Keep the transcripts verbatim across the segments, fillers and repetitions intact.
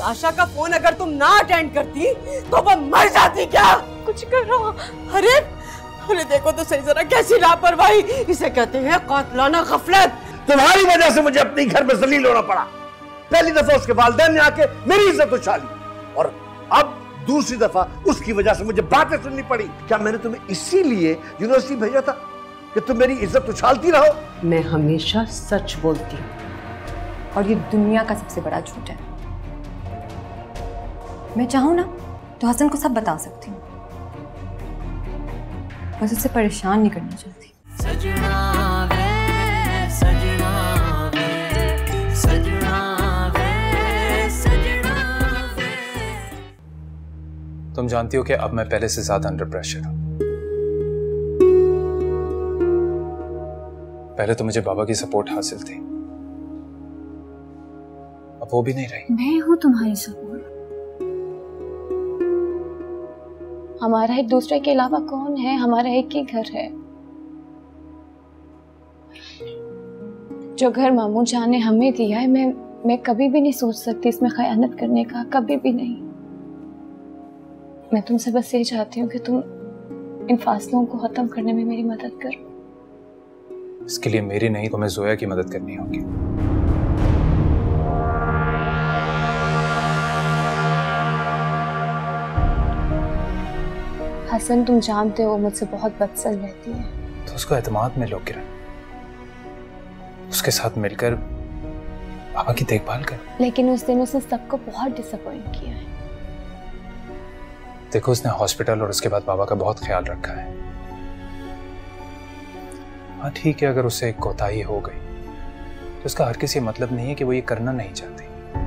Sasha का phone अगर तुम ना अटेंड करती तो वो मर जाती क्या? कुछ करो। अरे अरे देखो तो सही जरा कैसी लापरवाही, इसे कहते हैं कातलाना गफलत। तुम्हारी वजह से मुझे अपने घर में जलील होना पड़ा। पहली दफा उसके वालिदैन ने आके मेरी इज्जत उछाली और अब दूसरी दफा उसकी वजह से मुझे बातें सुननी पड़ी। क्या मैंने तुम्हें इसीलिए यूनिवर्सिटी भेजा था कि तुम मेरी इज्जत उछालती रहो? मैं हमेशा सच बोलती हूँ और ये दुनिया का सबसे बड़ा झूठ है। मैं चाहूँ ना तो हसन को सब बता सकती हूँ, बस उससे परेशान नहीं करना चाहती। सजना वे, सजना वे, सजना वे, सजना वे। तुम जानती हो कि अब मैं पहले से ज्यादा अंडर प्रेशर हूं। पहले तो मुझे बाबा की सपोर्ट हासिल थी, अब वो भी नहीं रही। मैं हूं तुम्हारी सपोर्ट। हमारा एक दूसरे के अलावा कौन है? हमारा एक ही घर है। जो घर मामू जान ने हमें दिया है, मैं मैं कभी भी नहीं सोच सकती इसमें खयानत करने का, कभी भी नहीं। मैं तुमसे बस ये चाहती हूँ कि तुम इन फासलों को खत्म करने में मेरी मदद करो। इसके लिए मेरी नहीं, तुम्हें जोया की मदद करनी होगी। हसन, तुम जानते हो मुझसे बहुत बदसन रहती है। तो उसको एतमाद में लो किरण, उसके साथ मिलकर बाबा की देखभाल कर। लेकिन उस दिन उसने सबको बहुत डिसअपॉइंट किया है। देखो, उसने हॉस्पिटल और उसके बाद बाबा का बहुत ख्याल रखा है। हाँ ठीक है, अगर उससे एक कोताही हो गई तो उसका हर किसी मतलब नहीं है कि वो ये करना नहीं चाहती।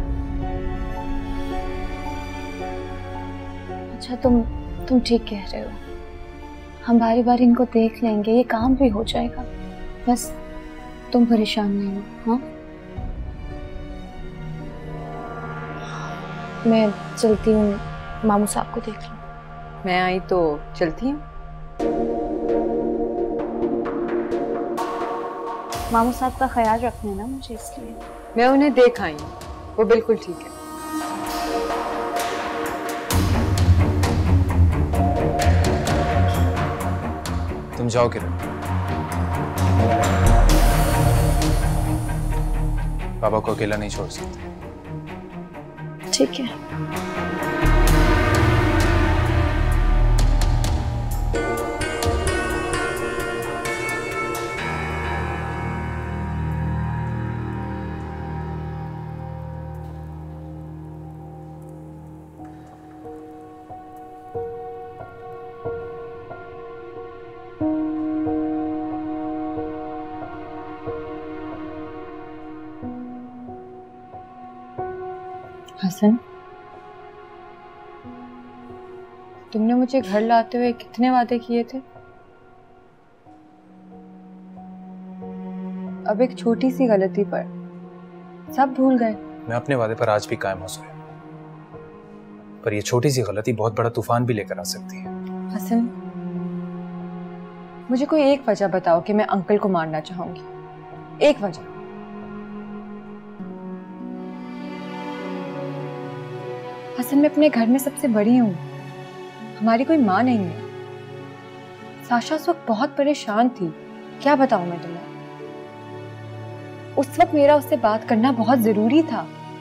अच्छा, तुम तुम ठीक कह रहे हो। हम बारी बारी इनको देख लेंगे, ये काम भी हो जाएगा। बस तुम परेशान नहीं हो। हाँ, मैं चलती हूँ, मामू साहब को देख लूँ। मैं आई तो चलती हूँ। मामू साहब का ख्याल रखना है ना मुझे, इसलिए मैं उन्हें देख आई हूँ, वो बिल्कुल ठीक है। तुम जाओ किरण, बाबा को अकेला नहीं छोड़ सकते। ठीक है। हसन, तुमने मुझे घर लाते हुए कितने वादे किए थे? अब एक छोटी सी गलती पर सब भूल गए। मैं अपने वादे पर आज भी कायम हो सोया, पर ये छोटी सी गलती बहुत बड़ा तूफान भी लेकर आ सकती है। हसन, मुझे कोई एक वजह बताओ कि मैं अंकल को मारना चाहूंगी। एक वजह। हसन, मैं अपने घर में सबसे बड़ी हूँ, हमारी कोई माँ नहीं है। साशा उस वक्त बहुत परेशान थी, क्या बताऊं मैं तुम्हें। उस वक्त मेरा उससे बात करना बहुत जरूरी था।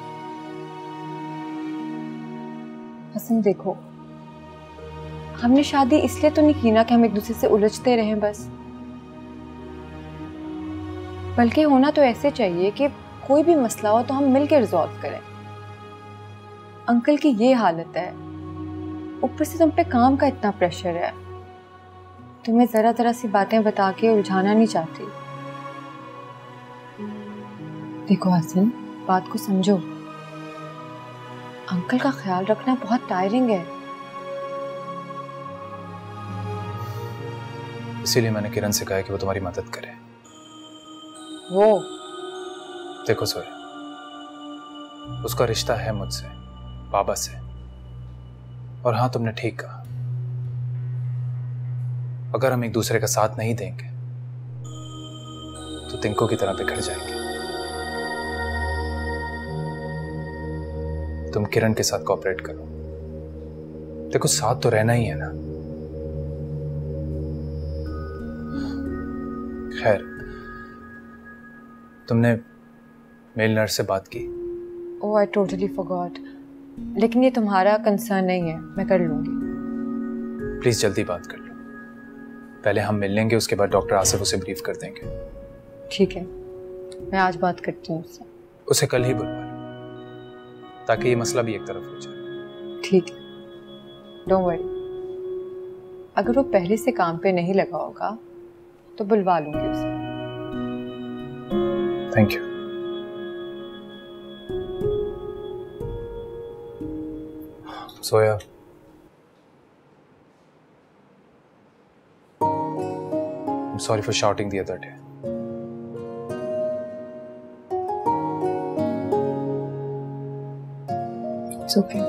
हसन देखो, हमने शादी इसलिए तो नहीं की ना कि हम एक दूसरे से उलझते रहें बस, बल्कि होना तो ऐसे चाहिए कि कोई भी मसला हो तो हम मिलकर रिजॉल्व करें। अंकल की ये हालत है, ऊपर से तुम पे काम का इतना प्रेशर है, तुम्हें जरा जरा सी बातें बता के उलझाना नहीं चाहती। देखो हसन, बात को समझो, अंकल का ख्याल रखना बहुत टायरिंग है। इसीलिए मैंने किरण से कहा कि वो तुम्हारी मदद करे। वो देखो सोया, उसका रिश्ता है मुझसे, बाबा से। और हाँ, तुमने ठीक कहा, अगर हम एक दूसरे का साथ नहीं देंगे तो तिनकों की तरह बिखर जाएंगे। तुम किरण के साथ कोऑपरेट करो। देखो साथ तो रहना ही है ना। खैर, तुमने मेल नर्स से बात की? ओह आई टोटली फॉरगॉट, लेकिन ये तुम्हारा कंसर्न नहीं है, मैं कर लूंगी। प्लीज जल्दी बात कर लो। पहले हम मिल लेंगे, उसके बाद डॉक्टर आसिफ उसे ब्रीफ कर देंगे। ठीक है, मैं आज बात करती हूँ उससे। उसे कल ही बुलवा लो ताकि ये मसला भी एक तरफ हो जाए। ठीक है, डोंट वरी। अगर वो पहले से काम पे नहीं लगा होगा तो बुलवा लूंगी उसे। Thank you. Soya, I'm sorry for shouting the other day. It's okay.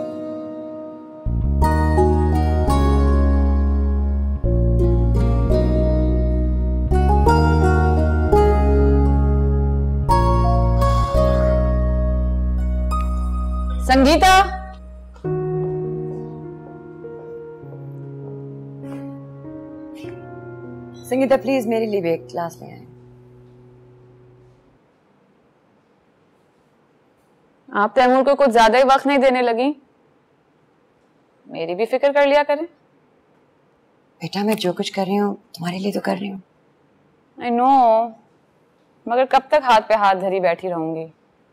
Sangeeta, Sangeeta please मेरे लिए भी एक क्लास ले आए। आप तैमूर को कुछ ज्यादा ही वक्त नहीं देने लगी। मेरी भी फिक्र कर लिया करें। बेटा मैं जो कुछ कर रही हूँ तुम्हारे लिए तो कर रही हूँ। आई नो, मगर कब तक हाथ पे हाथ धरी बैठी रहूंगी।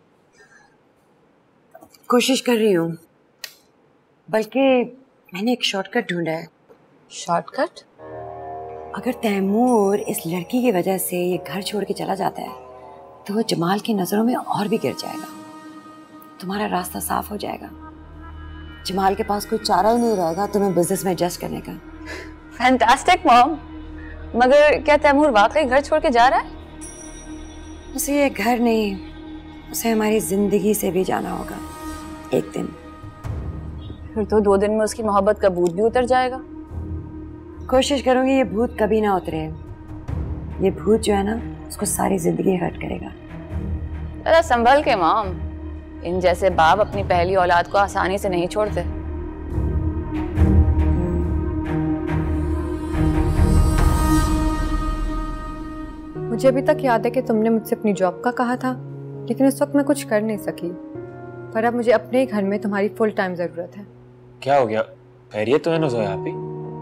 कोशिश कर रही हूँ, बल्कि मैंने एक शॉर्टकट ढूंढा है। शॉर्टकट? अगर तैमूर इस लड़की की वजह से ये घर छोड़ के चला जाता है तो वो जमाल की नजरों में और भी गिर जाएगा। तुम्हारा रास्ता साफ हो जाएगा। जमाल के पास कोई चारा ही नहीं रहेगा तुम्हें बिजनेस में एडजस्ट करने का। Fantastic mom. मगर क्या तैमूर वाकई घर छोड़ के जा रहा है? उसे ये घर नहीं, उसे हमारी जिंदगी से भी जाना होगा एक दिन। फिर तो दो दिन में उसकी मोहब्बत का भूत भी उतर जाएगा। कोशिश करूंगी ये भूत कभी ना उतरे। ये भूत जो है ना उसको सारी जिंदगी हर्ट करेगा। जरा संभल के मॉम, इन जैसे बाप अपनी पहली औलाद को आसानी से नहीं छोड़ते। मुझे अभी तक याद है कि तुमने मुझसे अपनी जॉब का कहा था, लेकिन उस वक्त मैं कुछ कर नहीं सकी। पर अब मुझे अपने ही घर में तुम्हारी फुल टाइम जरूरत है। क्या हो गया? खैरियत तो है ना जोया आपी?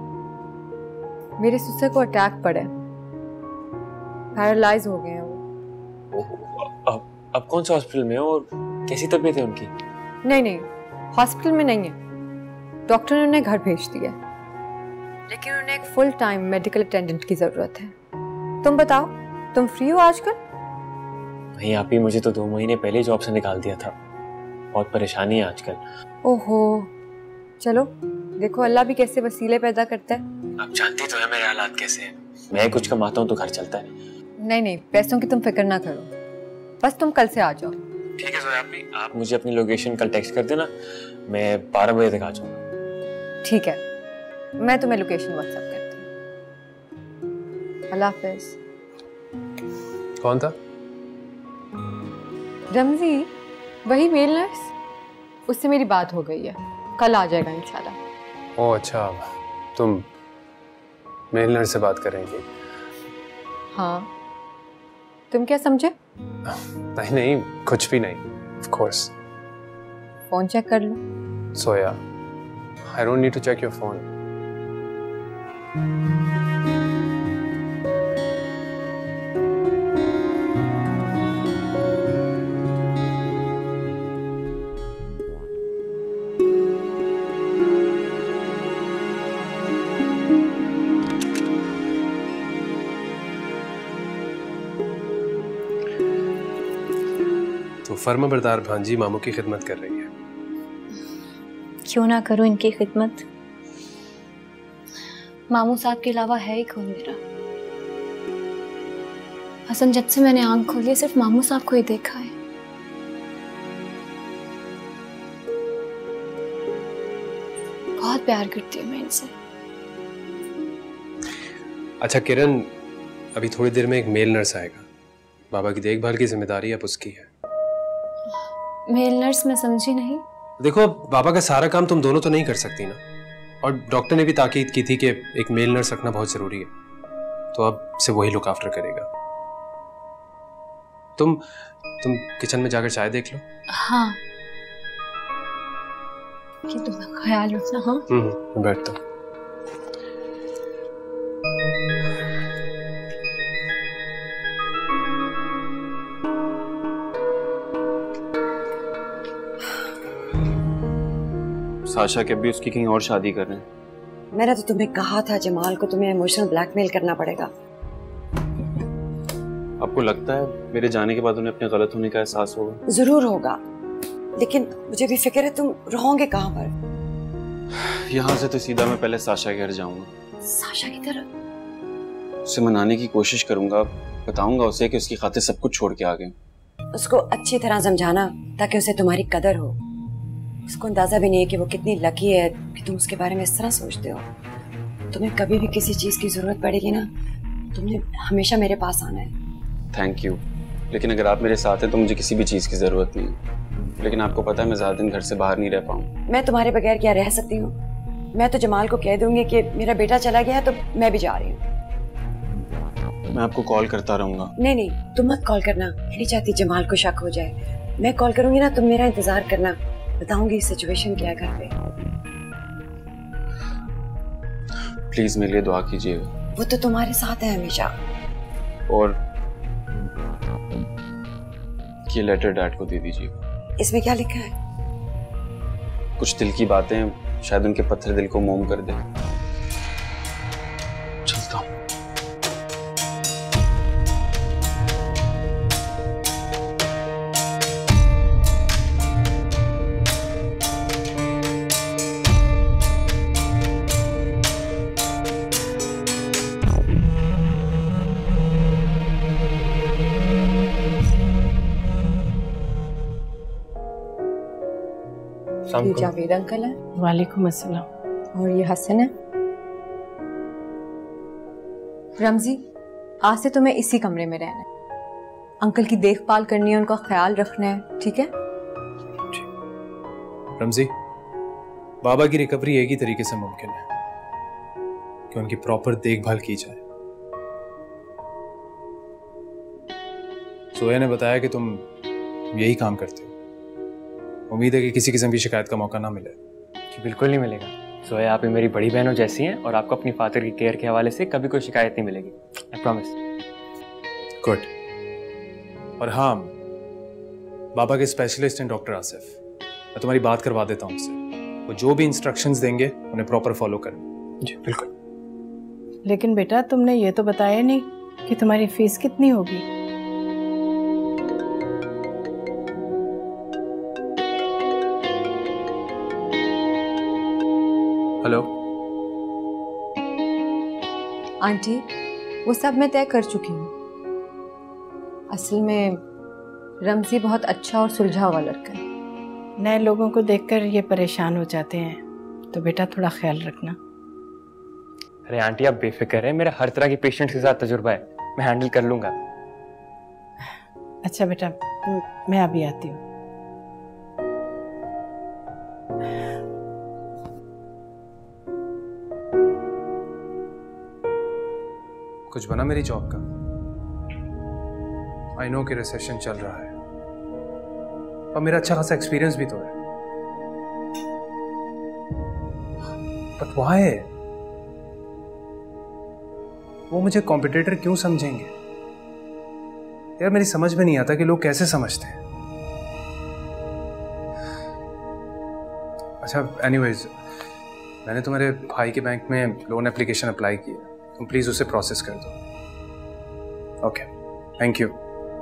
मेरे ससुर को अटैक पड़ा है, पैरालाइज हो गए हैं वो। अब अब कौन सा हॉस्पिटल में हो और कैसी तबीयत है उनकी? नहीं नहीं, हॉस्पिटल में नहीं है, डॉक्टर ने उन्हें घर भेज दिया, लेकिन उन्हें एक फुल टाइम मेडिकल अटेंडेंट की जरूरत है। तुम बताओ, तुम फ्री हो आजकल? नहीं आपी, मुझे तो दो महीने पहले जॉब से निकाल दिया था। बहुत परेशानी है आजकल। ओहो, चलो देखो अल्लाह भी कैसे वसीले पैदा करता है। आप जानती तो है मेरे हालात कैसे हैं। मैं कुछ कमाता हूँ तो घर चलता है। नहीं नहीं, पैसों की तुम फिक्र ना करो, बस तुम कल से आ जाओ। ठीक है जोया आपी, आप मुझे अपनी लोकेशन कल टेक्स्ट कर देना, मैं बारह बजे तक आ जाऊंगा। ठीक है, मैं तुम्हें लोकेशन व्हाट्सएप करती हूँ। अल्लाह हाफिज। कौन था? रमजी, वही मेल नर्स, उससे मेरी बात हो गई है, कल आ जाएगा इंशाल्लाह। ओह अच्छा, तुम मेल नर्स से बात कर रही थी? हाँ, तुम क्या समझे? नहीं नहीं, कुछ भी नहीं। Of course. फोन चेक कर लो। Soya, I don't need to check your phone. तो फर्माबरदार भांजी मामू की खिदमत कर रही है। क्यों ना करूं इनकी खिदमत। मामू साहब के अलावा है ही कौन मेरा। हसन, जब से मैंने आंख खोली है सिर्फ मामू साहब को ही देखा है। बहुत प्यार करती हूँ मैं इनसे। अच्छा किरण, अभी थोड़ी देर में एक मेल नर्स आएगा। बाबा की देखभाल की जिम्मेदारी अब उसकी है। मेल नर्स मैं समझी नहीं। देखो बाबा का सारा काम तुम दोनों तो नहीं कर सकती ना, और डॉक्टर ने भी ताकीद की थी कि एक मेल नर्स रखना बहुत जरूरी है, तो अब से वही लुक आफ्टर करेगा। तुम तुम किचन में जाकर चाय देख लो। हाँ, कि तुम ख्याल रखना। हाँ हम्म बैठता हूँ। साशा के भी उसकी कहीं और शादी कर रहे हैं। मैंने तो तुम्हें कहा था जमाल को तुम्हें इमोशनल ब्लैकमेल करना पड़ेगा। आपको लगता है मेरे जाने के बाद उन्हें अपने गलत होने का एहसास होगा? जरूर होगा, लेकिन मुझे भी फिक्र है तुम रहोगे कहाँ पर। यहाँ से तो सीधा मैं पहले साशा के घर जाऊंगा। साशा की तरफ? उसे मनाने की कोशिश करूंगा, बताऊंगा उसे कि उसकी खातिर सब कुछ छोड़ के आ गए। उसको अच्छी तरह समझाना ताकि उसे तुम्हारी कदर हो। उसको अंदाजा भी नहीं है कि वो कितनी लकी है कि तुम उसके बारे में इस तरह सोचते हो। तुम्हें कभी भी किसी चीज की जरूरत पड़ेगी ना, तुमने हमेशा मेरे पास आना है। थैंक यू, लेकिन अगर आप मेरे साथ हैं तो मुझे किसी भी चीज की जरूरत नहीं है। लेकिन आपको पता है मैं ज्यादा दिन घर से बाहर नहीं रह पाऊँ। मैं तुम्हारे बगैर क्या रह सकती हूँ? मैं तो जमाल को कह दूंगी कि मेरा बेटा चला गया है तो मैं भी जा रही हूँ। मैं आपको कॉल करता रहूंगा। नहीं नहीं, तुम मत कॉल करना, नहीं चाहती जमाल को शक हो जाए। मैं कॉल करूंगी ना, तुम मेरा इंतजार करना, बताऊंगी सिचुएशन क्या है घर पे। प्लीज मेरे लिए दुआ कीजिएगा। वो तो तुम्हारे साथ है हमेशा। और ये लेटर डैड को दे दीजिए। इसमें क्या लिखा है? कुछ दिल की बातें, शायद उनके पत्थर दिल को मोम कर दे। चलता हूँ। ये जावेद अंकल है। वालेकुम अस्सलाम। और ये हसन है। रमजी, आज से तुम्हें इसी कमरे में रहना है। अंकल की देखभाल करनी है, उनका ख्याल रखना है, ठीक है? रमजी, बाबा की रिकवरी एक ही तरीके से मुमकिन है कि उनकी प्रॉपर देखभाल की जाए। सोया ने बताया कि तुम यही काम करते हो। उम्मीद है कि किसी किस्म की शिकायत का मौका ना मिले। जी बिल्कुल नहीं मिलेगा। सोया आप ही मेरी बड़ी बहनों जैसी हैं और आपको अपनी फादर की केयर के हवाले से कभी कोई शिकायत नहीं मिलेगी। I promise. गुड। और हाँ, बाबा के स्पेशलिस्ट हैं डॉक्टर आसिफ, मैं तुम्हारी बात करवा देता हूँ उनसे। वो जो भी इंस्ट्रक्शंस देंगे उन्हें प्रॉपर फॉलो करना। जी बिल्कुल। लेकिन बेटा तुमने ये तो बताया नहीं कि तुम्हारी फीस कितनी होगी। हेलो आंटी, वो सब मैं तय कर चुकी हूँ। असल में रमजी बहुत अच्छा और सुलझा हुआ लड़का है। नए लोगों को देखकर ये परेशान हो जाते हैं, तो बेटा थोड़ा ख्याल रखना। अरे आंटी आप बेफिक्र है, मेरा हर तरह के पेशेंट्स के साथ तजुर्बा है, मैं हैंडल कर लूंगा। अच्छा बेटा, मैं अभी आती हूँ। कुछ बना मेरी जॉब का? आई नो कि रिसेशन चल रहा है, और मेरा अच्छा खासा एक्सपीरियंस भी तो है, बट व्हाई? वो मुझे कॉम्पिटिटर क्यों समझेंगे? यार मेरी समझ में नहीं आता कि लोग कैसे समझते हैं। अच्छा एनीवेज, मैंने तुम्हारे भाई के बैंक में लोन एप्लीकेशन अप्लाई की है, तुम प्लीज उसे प्रोसेस कर दो। Okay, thank you.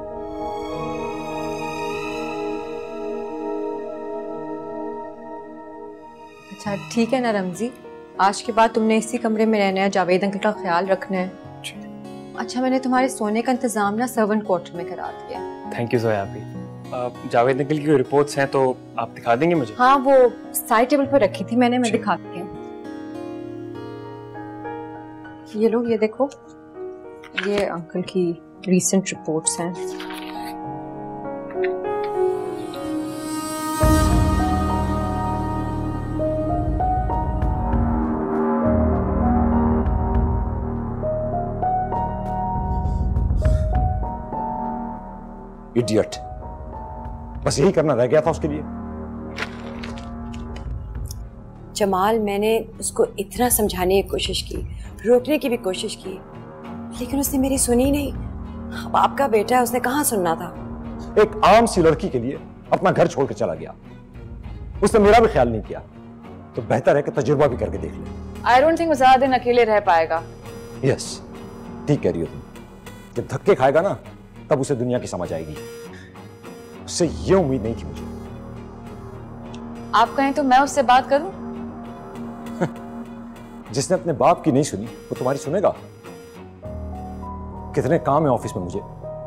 अच्छा ठीक है ना रमजी, आज के बाद तुमने इसी कमरे में रहना है, जावेद अंकल का ख्याल रखना है। अच्छा, मैंने तुम्हारे सोने का इंतजाम ना सर्वेंट क्वार्टर में करा दिया। थैंक यू सोया आपकी। जावेद अंकल की रिपोर्ट्स हैं तो आप दिखा देंगे मुझे? हाँ, वो साइड टेबल पर रखी थी मैंने, मैं दिखाती हूँ। ये लो, ये देखो, ये अंकल की रीसेंट रिपोर्ट्स हैं। इडियट। बस यही करना रह गया था उसके लिए। जमाल, मैंने उसको इतना समझाने की कोशिश की, रोकने की भी कोशिश की, लेकिन उसने मेरी सुनी नहीं। अब आपका बेटा है, उसने कहाँ सुनना था। एक आम सी लड़की के लिए अपना घर छोड़कर चला गया। उसने मेरा भी ख्याल नहीं किया, तो बेहतर है कि तजुर्बा भी करके देख ले। आई डोंट थिंक वो ज्यादा दिन अकेले रह पाएगा। यस, ठीक कह रही हो तुम। जब धक्के खाएगा ना, तब उसे दुनिया की समझ आएगी। उससे ये उम्मीद नहीं थी मुझे। आप कहें तो मैं उससे बात करूं? जिसने अपने बाप की नहीं सुनी वो तुम्हारी सुनेगा? कितने काम है ऑफिस में मुझे।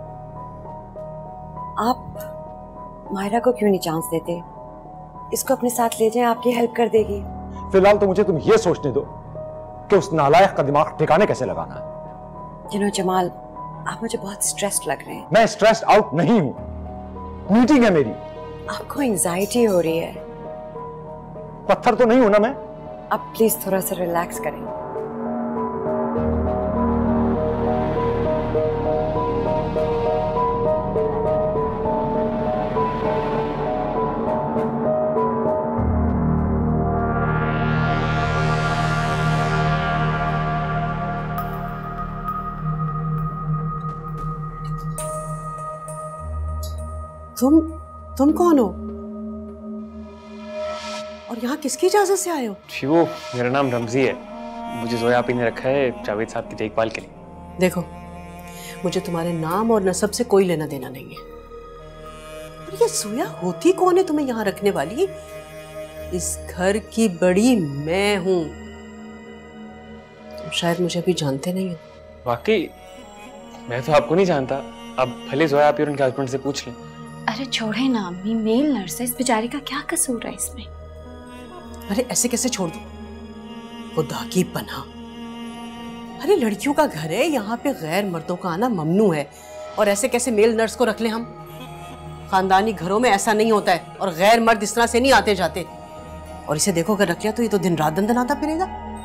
आप मायरा को क्यों नहीं चांस देते? इसको अपने साथ ले जाएं, आपकी हेल्प कर देगी। फिलहाल तो मुझे तुम ये सोचने दो कि उस नालायक का दिमाग ठिकाने कैसे लगाना है। यू नो जमाल, आप मुझे बहुत स्ट्रेस्ड लग रहे हैं। मैं स्ट्रेस्ड आउट नहीं हूं, मीटिंग है मेरी। आपको एंजाइटी हो रही है। पत्थर तो नहीं हूं ना मैं। आप प्लीज थोड़ा सा रिलैक्स करें। तुम तुम कौन हो और यहाँ किसकी इजाजत से आए हो? जी वो मेरा नाम रमजी है। मुझे जोया आपी ने रखा है जावेद साहब की देखभाल के लिए। देखो, मुझे तुम्हारे नाम और नसब से कोई लेना देना नहीं है। और ये जोया होती कौन है तुम्हें यहाँ रखने वाली? इस घर की बड़ी मैं हूँ। तुम शायद मुझे अभी जानते नहीं हो। वाकई मैं तो आपको नहीं जानता। अब भले जोया आपी और उनके हस्बैंड से पूछ लें। अरे छोड़े ना अम्मी, मेल नर्स है, इस बेचारी का क्या कसूर है इसमें? अरे ऐसे कैसे छोड़ दूं? खुदा की पनाह। अरे लड़कियों का घर है, यहाँ पे गैर मर्दों का आना ममनू है। और ऐसे कैसे मेल नर्स को रख ले हम? खानदानी घरों में ऐसा नहीं होता है और गैर मर्द इस तरह से नहीं आते जाते। और इसे देखो अगर रख लिया तो ये तो दिन रात दंदनाता फिरेगा।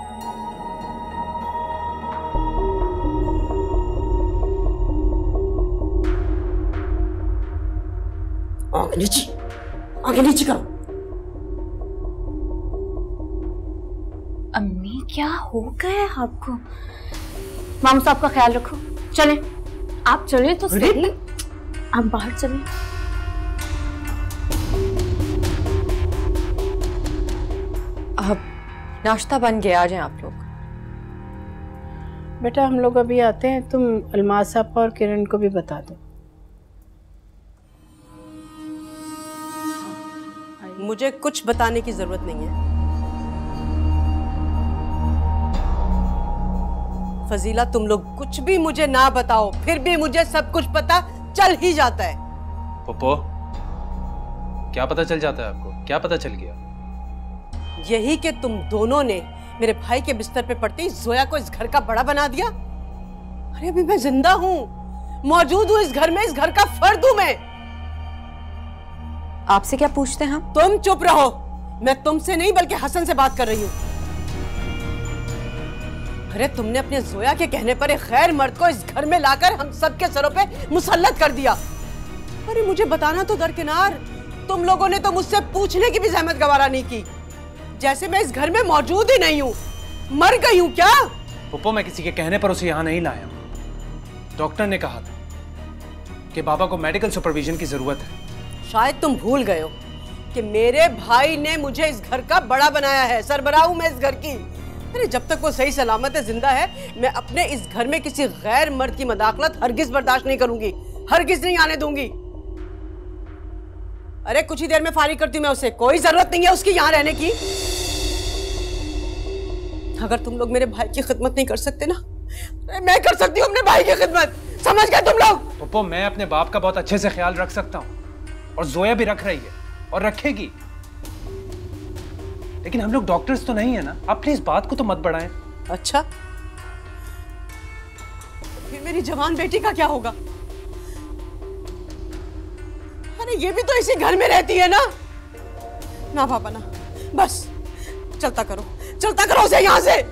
आगे नीचे, आगे नीचे करो। अम्मी क्या हो गया है आपको? मामू साहब का ख्याल रखो। चले, आप चले तो सही। आप बाहर चले। अब नाश्ता बन गया, आ जाएं आप लोग। बेटा हम लोग अभी आते हैं, तुम अलमाज साहब और किरण को भी बता दो। मुझे कुछ बताने की जरूरत नहीं है। फजीला, तुम लोग कुछ भी मुझे ना बताओ, फिर भी मुझे सब कुछ पता चल ही जाता है। पप्पो, क्या पता चल जाता है आपको? क्या पता चल गया? यही कि तुम दोनों ने मेरे भाई के बिस्तर पे पड़ते ही जोया को इस घर का बड़ा बना दिया। अरे अभी मैं जिंदा हूँ, मौजूद हूँ इस घर में, इस घर का फर्द हूँ मैं। आपसे क्या पूछते हैं हम? तुम चुप रहो। मैं तुमसे नहीं बल्कि हसन से बात कर रही हूँ। अरे तुमने अपने जोया के कहने पर एक गैर मर्द को इस घर में लाकर हम सबके सरों पे मुसल्लत कर दिया। अरे मुझे बताना तो दरकिनार, तुम लोगों ने तो मुझसे पूछने की भी जहमत गवारा नहीं की, जैसे मैं इस घर में मौजूद ही नहीं हूँ। मर गई हूँ क्या? पप्पो, मैं किसी के कहने पर उसे यहाँ नहीं लाया। डॉक्टर ने कहा था कि बाबा को मेडिकल सुपरविजन की जरूरत है। शायद तुम भूल गए हो कि मेरे भाई ने मुझे इस घर का बड़ा बनाया है, सरबराह हूं मैं इस घर की। अरे जब तक वो सही सलामत है, जिंदा है, मैं अपने इस घर में किसी गैर मर्द की मदाखलत हरगिज बर्दाश्त नहीं करूंगी, हरगिज नहीं आने दूंगी। अरे कुछ ही देर में फारिग करती हूँ मैं उसे, कोई जरूरत नहीं है उसकी यहाँ रहने की। अगर तुम लोग मेरे भाई की खिदमत नहीं कर सकते ना, मैं कर सकती हूँ अपने भाई की खिदमत। समझ गए तुम लोग? पप्पो, मैं अपने बाप का बहुत अच्छे से ख्याल रख सकता हूँ और जोया भी रख रही है और रखेगी, लेकिन हम लोग डॉक्टर्स तो नहीं है ना। आप प्लीज बात को तो मत बढ़ाएं। अच्छा, फिर मेरी जवान बेटी का क्या होगा? अरे ये भी तो इसी घर में रहती है ना। ना पापा ना, बस चलता करो, चलता करो उसे यहां से।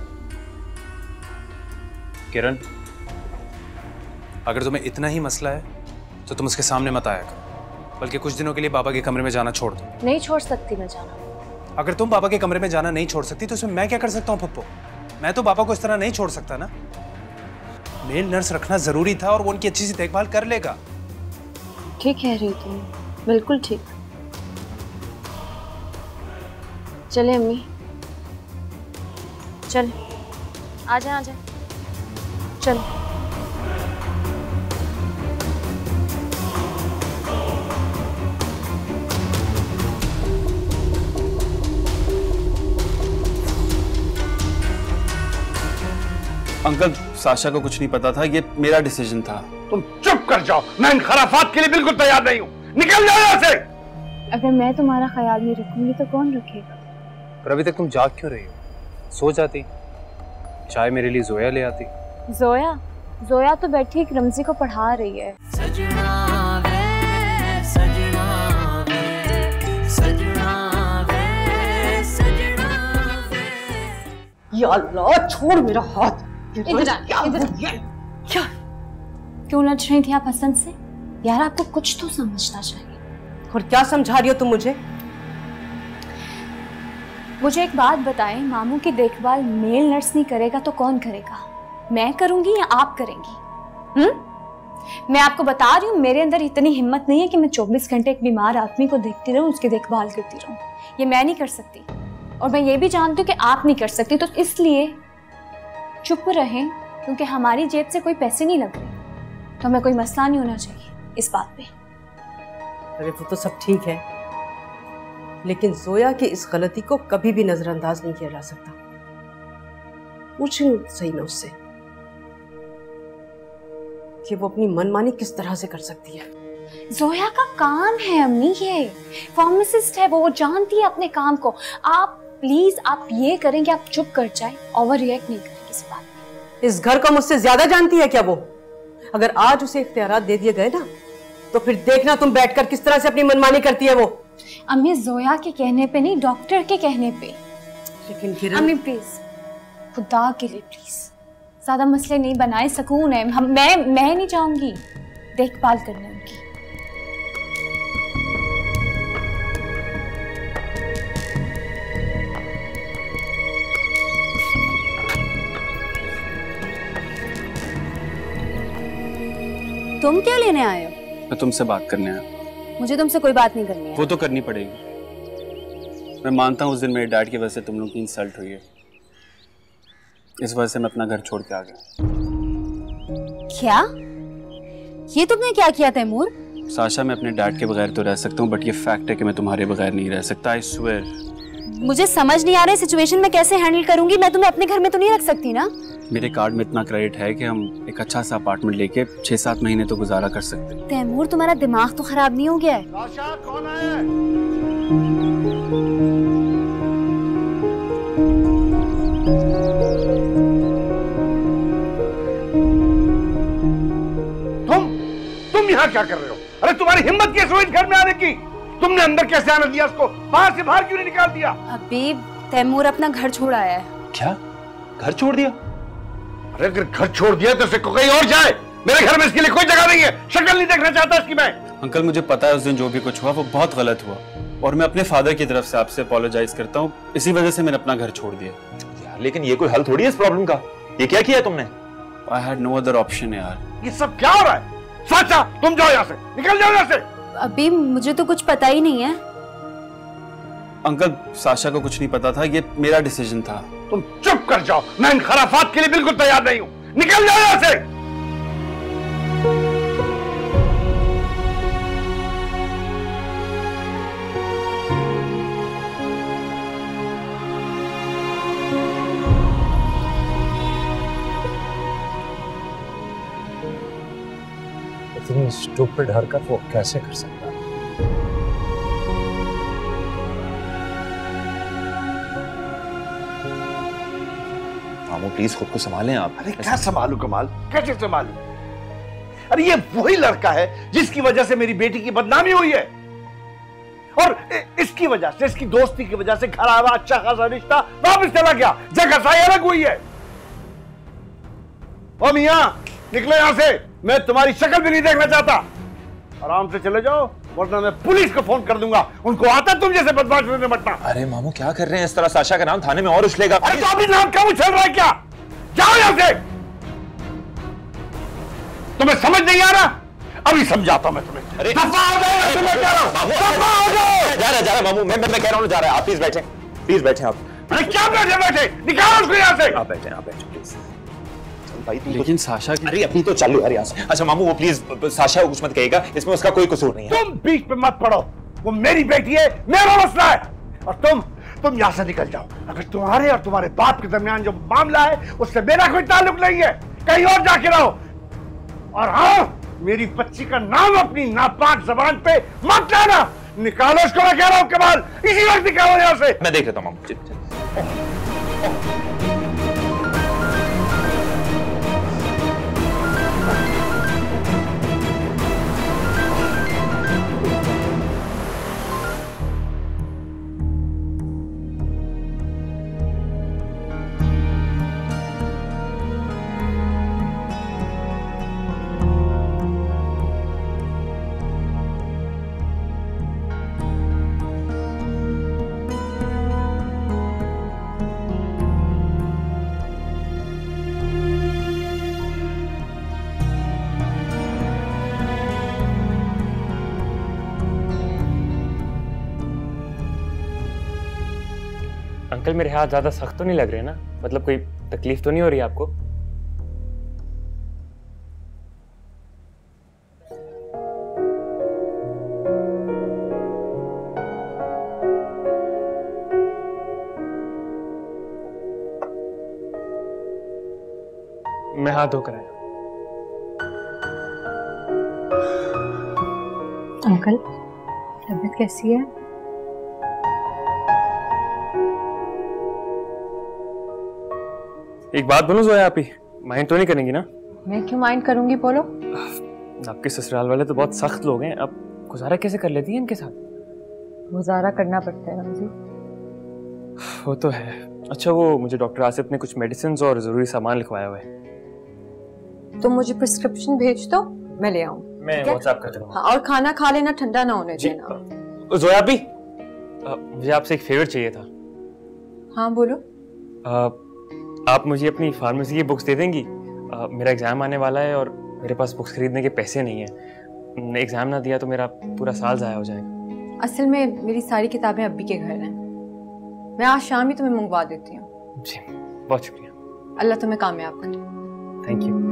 किरण, अगर तुम्हें इतना ही मसला है तो तो तुम उसके सामने मत आया करो, बल्कि कुछ दिनों के लिए बाबा के कमरे में जाना छोड़ दो। नहीं छोड़ सकती मैं जाना। अगर तुम बाबा के कमरे में जाना नहीं छोड़ सकती तो उसमें मैं क्या कर सकता हूँ पप्पो? मैं तो बाबा को इस तरह नहीं छोड़ सकता ना। मेल नर्स रखना जरूरी था और वो उनकी अच्छी सी देखभाल कर लेगा। ठीक कह रही हो तुम, बिल्कुल ठीक। चले अम्मी, चल आ जा, आ जा, चल। अंकल, साशा को कुछ नहीं पता था, ये मेरा डिसीजन था। तुम चुप कर जाओ, मैं इन खराफात के लिए बिल्कुल तैयार नहीं हूँ। निकल जाओ यहाँ से। अगर मैं तुम्हारा ख्याल नहीं रखूंगी तो कौन रखेगा? पर अभी तक तुम जाग क्यों रही हो? सो जाती, चाय मेरे लिए जोया ले आती। जोया? जोया तो बैठी एक रमजी को पढ़ा रही है। सजना वे, सजना वे, सजना वे, सजना वे। या अल्लाह, छोड़ मेरा हाथ। इधर आ, इधर क्या? क्यों लड़ रही थी आप हसन से? यार आपको कुछ तो समझना चाहिए। और क्या समझा रही हो तुम मुझे? मुझे एक बात बताएं, मामू की देखभाल मेल नर्स नहीं करेगा तो कौन करेगा? मैं करूंगी या आप करेंगी? हम्म? मैं आपको बता रही हूँ, मेरे अंदर इतनी हिम्मत नहीं है कि मैं चौबीस घंटे एक बीमार आदमी को देखती रहूं, उसकी देखभाल करती रहूं। ये मैं नहीं कर सकती और मैं ये भी जानती हूँ कि आप नहीं कर सकती, तो इसलिए चुप रहें, क्योंकि हमारी जेब से कोई पैसे नहीं लग रहे, तो हमें कोई मसला नहीं होना चाहिए इस बात पे। अरे वो तो सब ठीक है, लेकिन जोया की इस गलती को कभी भी नजरअंदाज नहीं किया जा सकता। पूछूं सही ना उससे कि वो अपनी मनमानी किस तरह से कर सकती है। जोया का काम है अम्मी, ये फार्मासिस्ट है, वो वो जानती है अपने काम को। आप प्लीज आप ये करें कि आप चुप कर जाए, ओवर रिएक्ट नहीं करें किसी बात में। इस घर को मुझसे ज्यादा जानती है क्या वो? अगर आज उसे इख्तियारात दे दिए गए ना, तो फिर देखना तुम बैठकर किस तरह से अपनी मनमानी करती है वो। अम्मी जोया के कहने पे नहीं, डॉक्टर के कहने पे। लेकिन किरण अम्मी प्लीज, खुदा के लिए प्लीज, ज्यादा मसले नहीं बनाए, सुकून है। हम मैं मैं नहीं चाहूंगी देखभाल करने उनकी। तुम क्या लेने आए हो? मैं तुमसे बात करने आया। मुझे तुमसे कोई बात नहीं करनी है। वो तो करनी पड़ेगी। मैं मानता हूँ उस दिन मेरे डैड की वजह से तुम लोग की इंसल्ट हुई है, इस वजह से मैं अपना घर छोड़ के आ गया। क्या? ये तुमने क्या किया तैमूर? साशा, मैं अपने डैड के बगैर तो रह सकता हूँ, बट ये फैक्ट है कि मैं तुम्हारे बगैर नहीं रह सकता। I swear. मुझे समझ नहीं आ रहा है सिचुएशन में कैसे हैंडल करूंगी। मैं तुम्हें अपने घर में तो नहीं रख सकती ना। मेरे कार्ड में इतना क्रेडिट है कि हम एक अच्छा सा अपार्टमेंट लेके छह सात महीने तो गुजारा कर सकते हैं। तैमूर, तुम्हारा दिमाग तो खराब नहीं हो गया है? साशा, कौन है? तुम तुम यहाँ क्या कर रहे हो? अरे तुम्हारी हिम्मत कैसे हुई घर में आने की? तुमने अंदर कैसे आने दिया उसको? बाहर से बाहर क्यों नहीं निकाल दिया? अभी तैमूर अपना घर छोड़ आया है। क्या? घर छोड़ दिया? अरे अगर घर छोड़ दिया तो को कहीं और जाए। मेरे घर में इसके लिए कोई जगह नहीं है। शक्ल नहीं देखना चाहता इसकी मैं। अंकल, मुझे पता है उस दिन जो भी कुछ हुआ वो बहुत गलत हुआ, और मैं अपने फादर की तरफ से आपसे अपोलोजाइज करता हूँ। इसी वजह से मैंने अपना घर छोड़ दिया। यार लेकिन ये कोई हल थोड़ी है इस प्रॉब्लम का। ये क्या किया तुमने? I had no other option यार। ये सब क्या हो रहा है? साचा, तुम जाओ यहाँ से, निकल जाओ यहाँ से। अभी मुझे तो कुछ पता ही नहीं है। अंकल, साशा को कुछ नहीं पता था, ये मेरा डिसीजन था। तुम चुप कर जाओ, मैं इन खराफात के लिए बिल्कुल तैयार नहीं हूँ। निकल जाओ यहाँ से। इतनी स्टूपिड हरकत वो कैसे कर सकता है? मामू प्लीज खुद को संभालें आप। अरे क्या संभालू कमाल, कैसे संभालू? अरे ये वही लड़का है जिसकी वजह से मेरी बेटी की बदनामी हुई है, और इसकी वजह से, इसकी दोस्ती की वजह से घर आया अच्छा खासा रिश्ता वापस चला गया, जगह साई अलग हुई है। ओ मियां, निकलो यहां से, मैं तुम्हारी शक्ल भी नहीं देखना चाहता। आराम से चले जाओ, वरना मैं पुलिस को फोन कर दूंगा। उनको आता तुम जैसे बदमाश से निपटना। अरे मामू क्या कर रहे हैं इस तरह? साशा का नाम थाने में और उछलेगा। अरे तो अभी नाम क्या उछल रहा है क्या? जाओ यहां से। तुम्हें समझ नहीं आ रहा? अभी समझाता हूं मैं तुम्हें। अरे दफा हो जाओ, तुम्हें कह रहा हूं, दफा हो जाओ। जा रहा जा रहा मामू, मैं मैं कह रहा हूँ जा रहा है। आप प्लीज बैठे, प्लीज बैठे आप। अरे क्या बैठे बैठे, निकालो उसको यहाँ से। आप बैठे, आप बैठे प्लीज। भाई लेकिन साशा की... अरे अपनी तो चालू है यहाँ से। अच्छा मामू वो प्लीज साशा को कुछ मत कहिएगा, इसमें उसका कोई कसूर नहीं है। तुम बीच में मत पड़ो, वो मेरी बेटी है, मेरा मसला है। और तुम तुम यहाँ से निकल जाओ। अगर तुम्हारे और तुम्हारे बाप के दरमियान जो मामला है उससे मेरा कोई ताल्लुक नहीं है, कहीं और जाके रहो। और हाँ, मेरी बच्ची का नाम अपनी नापाक जबान पे मत लाना। निकालो इसको, मैं कह रहा हूँ कमाल, इसी वक्त निकालो यहाँ से। मैं देख लेता हूँ मामू। अंकल मेरे हाथ ज्यादा सख्त तो नहीं लग रहे ना? मतलब कोई तकलीफ तो नहीं हो रही आपको? मैं हाथ धोकर आया। अंकल तबीयत कैसी है? एक बात बोलूं जोया, आप ही माइंड तो नहीं करेंगी ना? मैं क्यों माइंड करूंगी, बोलो। आपके ससुराल वाले तो बहुत सख्त लोग हैं, अब गुजारा कैसे कर लेती हैं इनके साथ? गुजारा करना पड़ता है रमजी। वो तो है। अच्छा वो मुझे डॉक्टर आसिफ ने कुछ मेडिसिन और जरूरी सामान लिखवाया हुआ है। तुम मुझे प्रिस्क्रिप्शन भेज दो, मैं ले आऊँ। मैं व्हाट्सएप कर दूंगा। हाँ, और खाना खा लेना, ठंडा ना होने देना। जोया भी मुझे आपसे एक फेवर चाहिए था। हाँ बोलो। आ, आप मुझे अपनी फार्मेसी की बुक्स दे देंगी? आ, मेरा एग्जाम आने वाला है और मेरे पास बुक्स खरीदने के पैसे नहीं है। एग्जाम ना दिया तो मेरा पूरा साल जाया हो जाएगा। असल में मेरी सारी किताबें अब्बी के घर हैं, मैं आज शाम ही तुम्हें मंगवा देती हूँ। जी बहुत शुक्रिया। अल्लाह तुम्हें कामयाब करे। Thank you.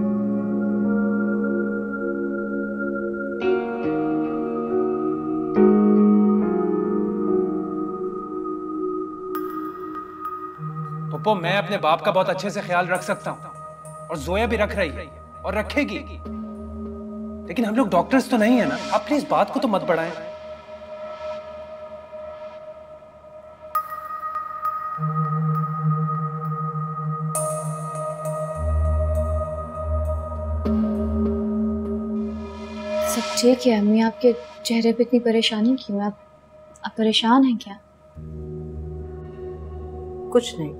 पप्पो मैं अपने बाप का बहुत अच्छे से ख्याल रख सकता हूँ और जोया भी रख रही है और रखेगी, लेकिन हम लोग डॉक्टर्स तो नहीं है ना। आप प्लीज बात को तो मत बढ़ाएं। सब ठीक है अम्मी, आपके चेहरे पे इतनी परेशानी क्यों है? आप, आप परेशान हैं क्या? कुछ नहीं,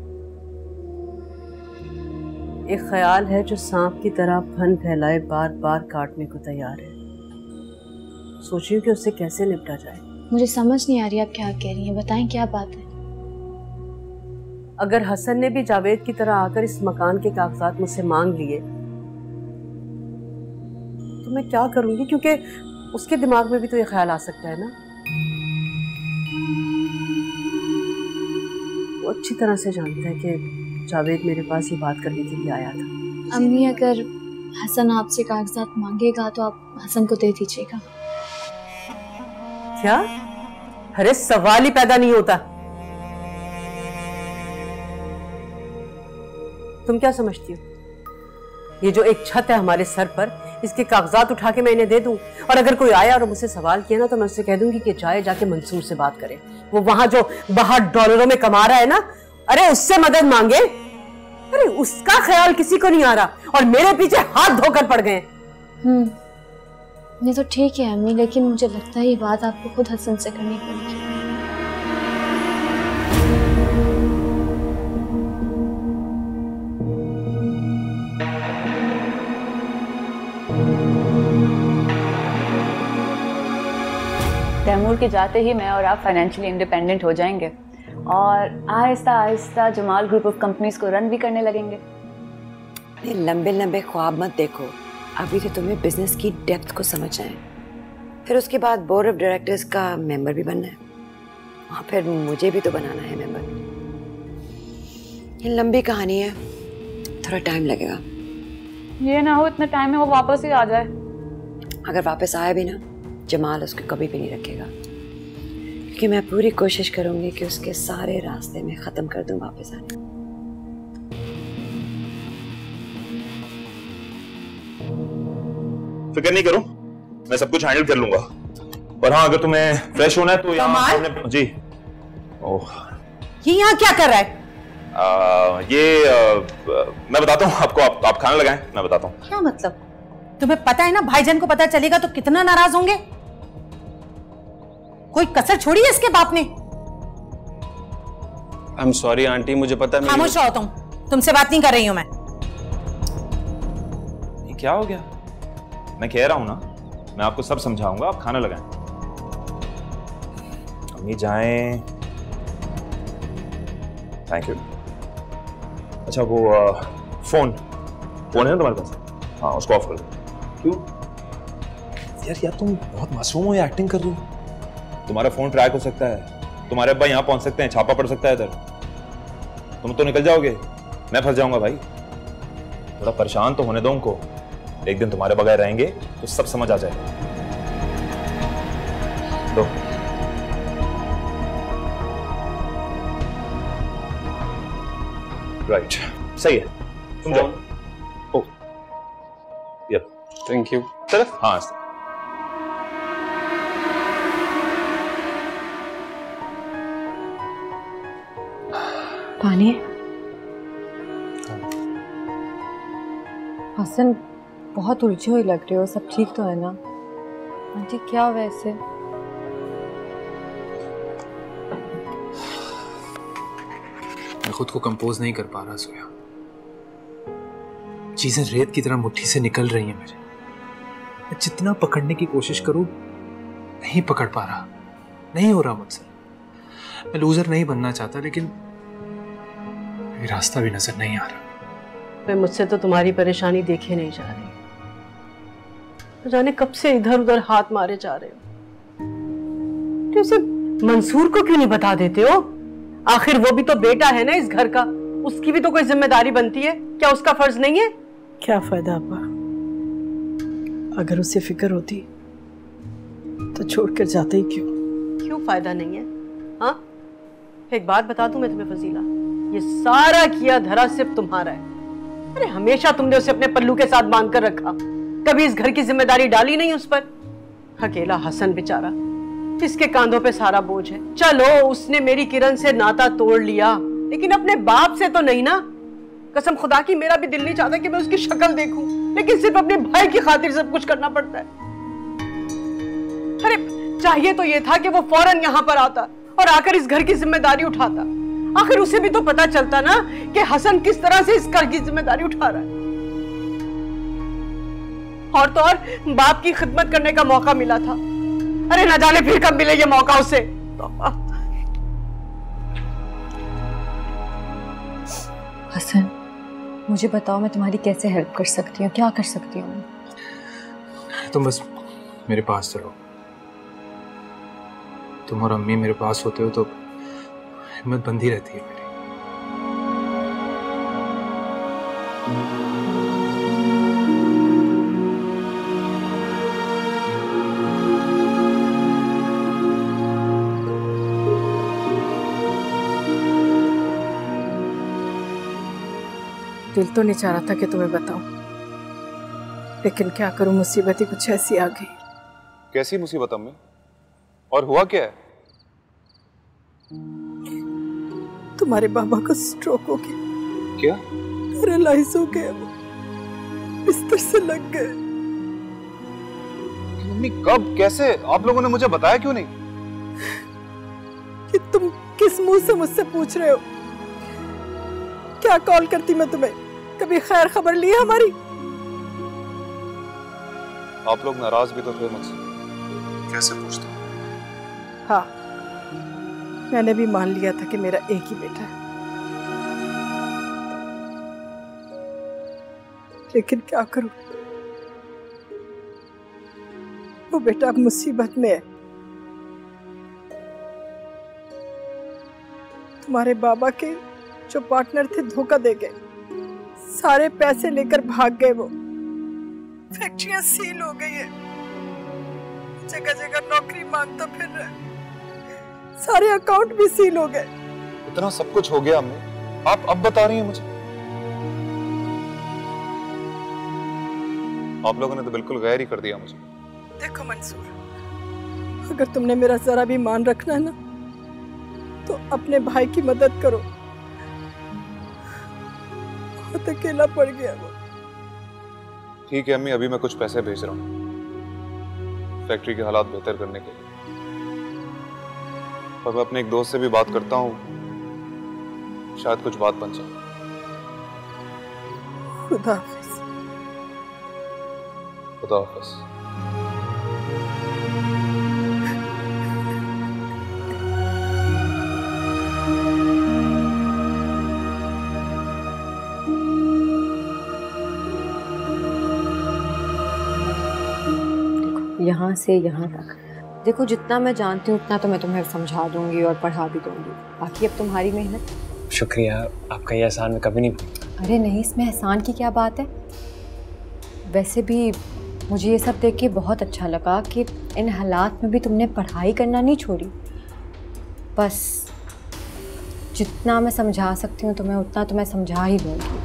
एक ख्याल है जो सांप की तरह फन फैलाए बार बार काटने को तैयार है। सोचिए कि उससे कैसे निपटा जाए। मुझे समझ नहीं आ रही आप क्या कह रही हैं, बताएं क्या बात है। अगर हसन ने भी जावेद की तरह आकर इस मकान के कागजात मुझसे मांग लिए तो मैं क्या करूंगी, क्योंकि उसके दिमाग में भी तो ये ख्याल आ सकता है ना। वो अच्छी तरह से जानता है कि जावेद मेरे पास ये बात करने के लिए आया था। अम्मी अगर हसन आपसे कागजात मांगेगा तो आप हसन को दे दीजिएगा। क्या? अरे सवाल ही पैदा नहीं होता। तुम क्या समझती हो, ये जो एक छत है हमारे सर पर, इसके कागजात उठा के मैं इन्हें दे दूं और अगर कोई आया और मुझसे सवाल किया ना तो मैं उससे कह दूंगी कि जाए जाके मंसूर से बात करे, वो वहां जो बाहर डॉलरों में कमा रहा है ना, अरे उससे मदद मांगे। अरे उसका ख्याल किसी को नहीं आ रहा और मेरे पीछे हाथ धोकर पड़ गए। हम्म ये तो ठीक है अम्मी, लेकिन मुझे लगता है ये बात आपको खुद हसन से करनी पड़ेगी। तैमूर के जाते ही मैं और आप फाइनेंशियली इंडिपेंडेंट हो जाएंगे और आहिस्ता आहिस्ता जमाल ग्रुप ऑफ कंपनीज को रन भी करने लगेंगे। ये लंबे लंबे ख्वाब मत देखो, अभी तो तुम्हें बिजनेस की डेप्थ को समझना है, फिर उसके बाद बोर्ड ऑफ डायरेक्टर्स का मेंबर भी बनना है और फिर मुझे भी तो बनाना है मेंबर। ये लंबी कहानी है, थोड़ा टाइम लगेगा। ये ना हो इतना टाइम में वो वापस ही आ जाए। अगर वापस आए भी ना, जमाल उसको कभी भी नहीं रखेगा, क्योंकि मैं पूरी कोशिश करूंगी कि उसके सारे रास्ते में खत्म कर दूं वापस आने। फिक्र नहीं करो, मैं सब कुछ हैंडल कर लूंगा। और हाँ, अगर तुम्हें फ्रेश होना है तो यहाँ सामने जी। ओह, ये यहाँ क्या कर रहा है? आ, ये आ, मैं बताता हूँ आपको, आप, आप खाना लगाएं, मैं बताता हूँ। क्या मतलब? तुम्हें पता है ना, भाईजान को पता चलेगा तो कितना नाराज होंगे। कोई कसर छोड़ी है इसके बाप ने? आई एम सॉरी आंटी, मुझे पता है। खामोश रहो तुम, तुमसे बात नहीं कर रही हूं मैं। ये क्या हो गया? मैं कह रहा हूं ना, मैं आपको सब समझाऊंगा, आप खाना लगाएं। अम्मी जाएं। Thank you. अच्छा वो आ, फोन फोन है ना तुम्हारे पास? हाँ, उसको ऑफ कर दो। क्यों यार? यार तुम बहुत मासूम हो या एक्टिंग कर रही हो? तुम्हारा फोन ट्रैक हो सकता है, तुम्हारे अब्बा यहाँ पहुंच सकते हैं, छापा पड़ सकता है इधर। तुम तो निकल जाओगे, मैं फंस जाऊंगा भाई। थोड़ा परेशान तो होने दो उनको, एक दिन तुम्हारे बगैर रहेंगे तो सब समझ आ जाएगा। दो। राइट, सही है, तुम जाओ। Oh, yup, thank you. तरफ हाँ। पानी? हसन, बहुत उलझे हुए लग रहे हो, सब ठीक तो है ना? आंटी क्या हुआ ऐसे? मैं खुद को कंपोज नहीं कर पा रहा सोया। चीजें रेत की तरह मुट्ठी से निकल रही हैं मेरे। मैं जितना पकड़ने की कोशिश करूं, नहीं पकड़ पा रहा, नहीं हो रहा मुझसे। मैं लूजर नहीं बनना चाहता, लेकिन रास्ता भी नजर नहीं आ रहा। मैं मुझसे तो तुम्हारी परेशानी देखे नहीं जा रही, तो जाने कब से इधर उधर हाथ मारे जा रहे हो। तो उसे मंसूर को क्यों नहीं बता देते हो? आखिर वो भी तो बेटा है ना इस घर का, उसकी भी तो कोई जिम्मेदारी बनती है, क्या उसका फर्ज नहीं है? क्या फायदा अब्बा, अगर उसे फिक्र होती तो छोड़कर जाते ही क्यों? क्यों फायदा नहीं है? हाँ, एक बात बता दूं मैं तुम्हें फजीला, ये सारा किया धरा सिर्फ तुम्हारा है। अरे हमेशा तुमने उसे अपने पल्लू के साथ बांध कर रखा, कभी इस घर की जिम्मेदारी डाली नहीं उस पर। अकेला हसन बेचारा, इसके कांधों पे सारा बोझ है। चलो उसने मेरी किरण से नाता तोड़ लिया, लेकिन अपने बाप से तो नहीं ना। कसम खुदा की मेरा भी दिल नहीं चाहता कि मैं उसकी शक्ल देखूं, लेकिन सिर्फ अपने भाई की खातिर सब कुछ करना पड़ता है। अरे चाहिए तो ये था कि वो फौरन यहाँ पर आता और आकर इस घर की जिम्मेदारी उठाता। आखिर उसे भी तो पता चलता ना कि हसन किस तरह से इस घर की जिम्मेदारी उठा रहा है। और तो और बाप की खिदमत करने का मौका मिला था। अरे ना जाने फिर कब मिले ये मौका उसे। हसन, मुझे बताओ मैं तुम्हारी कैसे हेल्प कर सकती हूँ, क्या कर सकती हूँ? तुम बस मेरे पास चलो। तुम और अम्मी मेरे पास होते हो तो हिम्मत बंधी रहती है मेरी। दिल तो नहीं चाह रहा था कि तुम्हें बताऊं, लेकिन क्या करूं, मुसीबत ही कुछ ऐसी आ गई। कैसी मुसीबत अम्मी? और हुआ क्या है? तुम्हारे बाबा को स्ट्रोक हो गया। क्या? पैरालाइज हो गए, वो बिस्तर से लग गए। मम्मी कब, कैसे? आप लोगों ने मुझे बताया क्यों नहीं? कि तुम किस मुंह से मुझसे पूछ रहे हो? क्या कॉल करती मैं तुम्हें, कभी खैर खबर ली है हमारी? आप लोग नाराज भी तो थे मुझसे। कैसे पूछते? हाँ, मैंने भी मान लिया था कि मेरा एक ही बेटा है, लेकिन क्या करूं, वो बेटा अब मुसीबत में है। तुम्हारे बाबा के जो पार्टनर थे धोखा दे गए, सारे पैसे लेकर भाग गए। वो फैक्ट्रियां सील हो गई है, जगह जगह नौकरी मांगता फिर रहा है, सारे अकाउंट भी सील हो गए। इतना सब कुछ हो गया अम्मी, आप अब बता रही हैं मुझे? आप लोगों ने तो बिल्कुल गैर ही कर दिया मुझे। देखो मंसूर, अगर तुमने मेरा जरा भी मान रखना है ना, तो अपने भाई की मदद करो। बहुत अकेला पड़ गया वो। ठीक है अम्मी, अभी मैं कुछ पैसे भेज रहा हूँ फैक्ट्री के हालात बेहतर करने के लिए, और मैं अपने एक दोस्त से भी बात करता हूँ, शायद कुछ बात बन जाए। खुदा हाफिज। खुदा हाफिज। यहाँ से यहाँ तक देखो, जितना मैं जानती हूँ उतना तो मैं तुम्हें समझा दूंगी और पढ़ा भी दूंगी, बाकी अब तुम्हारी मेहनत। शुक्रिया, आपका ये एहसान मैं कभी नहीं भूलूंगा। अरे नहीं, इसमें एहसान की क्या बात है। वैसे भी मुझे ये सब देख के बहुत अच्छा लगा कि इन हालात में भी तुमने पढ़ाई करना नहीं छोड़ी। बस जितना मैं समझा सकती हूँ तुम्हें उतना तो मैं समझा ही दूंगी।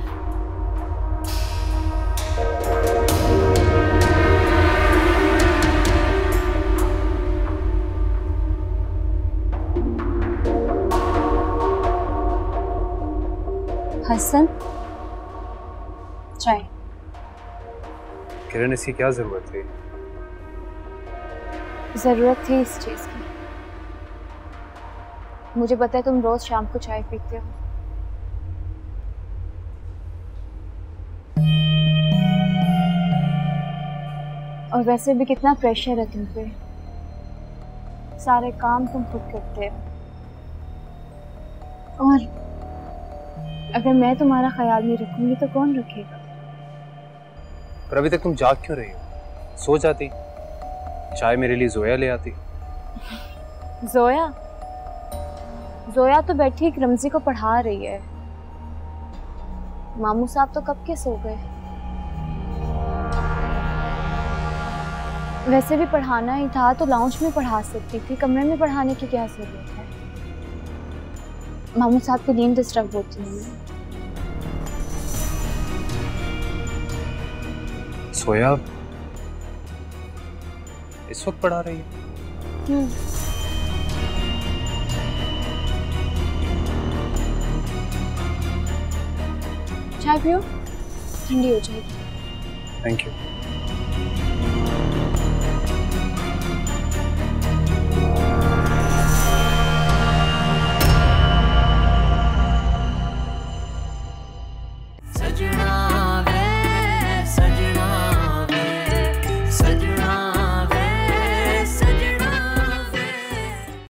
हसन, चाय। किरण, इसकी क्या जरूरत थी? जरूरत थी इस चीज की। मुझे पता है तुम रोज शाम को चाय पीते हो। और वैसे भी कितना प्रेशर है तुम पे, सारे काम तुम खुद करते हो। और अगर मैं तुम्हारा ख्याल नहीं रखूंगी तो कौन रखेगा? पर अभी तक तुम जाग क्यों रही हो? सो जाती, चाय मेरे लिए जोया ले आती। जोया? जोया तो बैठी एक रमजी को पढ़ा रही है। मामू साहब तो कब के सो गए। वैसे भी पढ़ाना ही था तो लाउंज में पढ़ा सकती थी, कमरे में पढ़ाने की क्या जरूरत है? मामू साहब की नींद डिस्टर्ब होती है। सोया इस वक्त पढ़ा रही है? हम्म। चाय पियो, ठंडी हो जाएगी। Thank you.